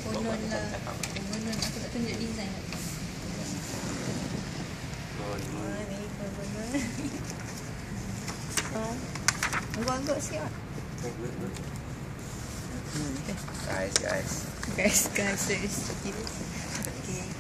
Konon lah. Konon aku tak tunjuk design. Ni konon. Angguk-angguk siap. Guys. Guys. Okay.